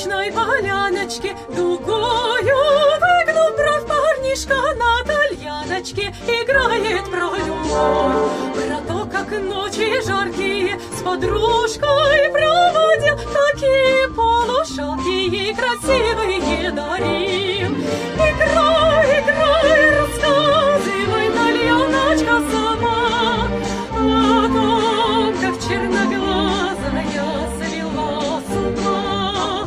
солнечной поляночке дугою выгнул бровь парнишка на тальяночке, играет про любовь, про то, как ночи жаркие с подружкой проводил, такие полушалкие красивые дарим. Играй, играй, рассказывай, тальяночка сама, о том, как черноглазая свела с ума.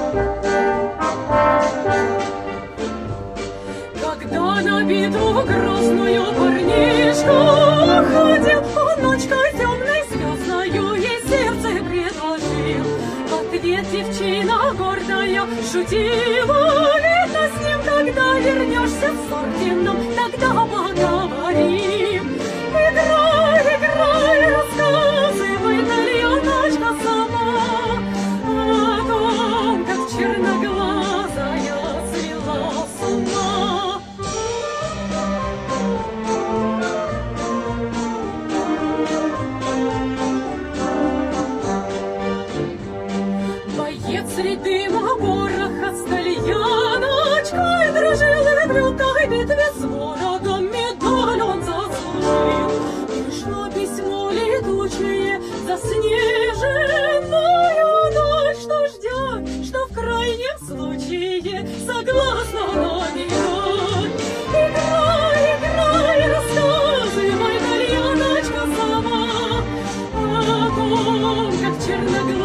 Когда на битву грозную парнишка ходил, он ночкой темной звездною ей сердце предложил. В ответ девчина гордая шутила: видно, с ним, когда вернешься в орденом, тогда поговорим. Играй, играй, рассказывай, тальяночка сама, о том, как черноглазая свела с ума. Боец среди пороха с тальяночкой дружил и в лютой битве с ворогом медаль он заслужил. Пришло письмо летучее заснеженную даль, что ждет, что в крайнем случае согласна навигать. Играй, играй, рассказывай, тальяночка сама, о том, как черноглазая